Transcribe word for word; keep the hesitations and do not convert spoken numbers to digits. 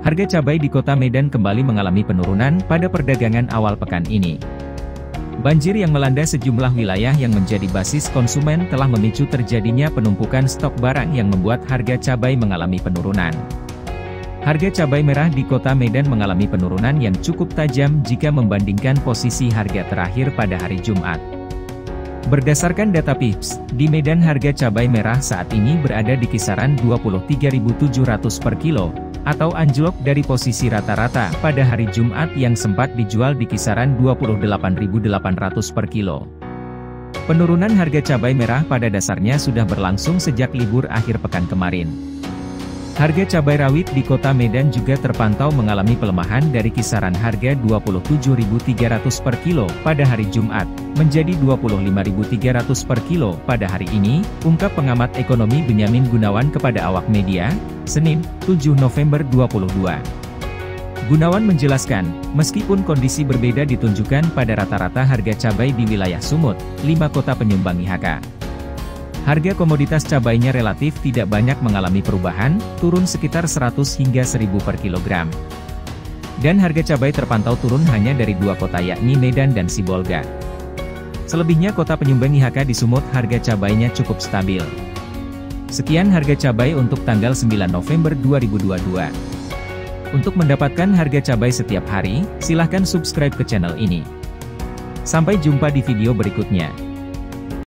Harga cabai di Kota Medan kembali mengalami penurunan pada perdagangan awal pekan ini. Banjir yang melanda sejumlah wilayah yang menjadi basis konsumen telah memicu terjadinya penumpukan stok barang yang membuat harga cabai mengalami penurunan. Harga cabai merah di Kota Medan mengalami penurunan yang cukup tajam jika membandingkan posisi harga terakhir pada hari Jumat. Berdasarkan data P I P S, di Medan harga cabai merah saat ini berada di kisaran dua puluh tiga ribu tujuh ratus per kilo, atau anjlok dari posisi rata-rata pada hari Jumat yang sempat dijual di kisaran dua puluh delapan ribu delapan ratus per kilo. Penurunan harga cabai merah pada dasarnya sudah berlangsung sejak libur akhir pekan kemarin. Harga cabai rawit di Kota Medan juga terpantau mengalami pelemahan dari kisaran harga dua puluh tujuh ribu tiga ratus per kilo pada hari Jumat, menjadi dua puluh lima ribu tiga ratus per kilo pada hari ini, ungkap pengamat ekonomi Benyamin Gunawan kepada awak media, Senin, tujuh November dua ribu dua puluh dua. Gunawan menjelaskan, meskipun kondisi berbeda ditunjukkan pada rata-rata harga cabai di wilayah Sumut, lima kota penyumbang I H K. Harga komoditas cabainya relatif tidak banyak mengalami perubahan, turun sekitar seratus hingga seribu per kilogram. Dan harga cabai terpantau turun hanya dari dua kota yakni Medan dan Sibolga. Selebihnya kota penyumbang I H K di Sumut harga cabainya cukup stabil. Sekian harga cabai untuk tanggal sembilan November dua ribu dua puluh dua. Untuk mendapatkan harga cabai setiap hari, silahkan subscribe ke channel ini. Sampai jumpa di video berikutnya.